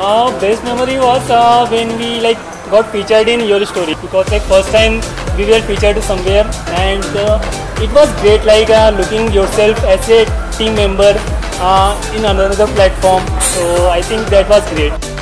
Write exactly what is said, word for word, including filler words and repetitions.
Uh, best memory was uh, when we like got featured in your story, because like first time we were featured somewhere, and uh, it was great, like uh, looking yourself as a team member uh, in another platform. So I think that was great.